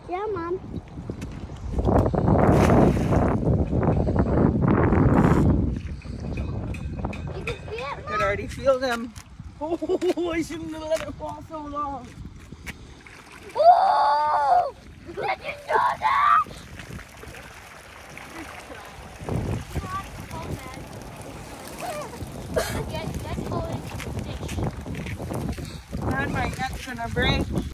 Yeah, Mom. You can see it, I could already feel them. Oh, I shouldn't have let it fall so long. Oh! Did you know that? God, my neck's gonna break.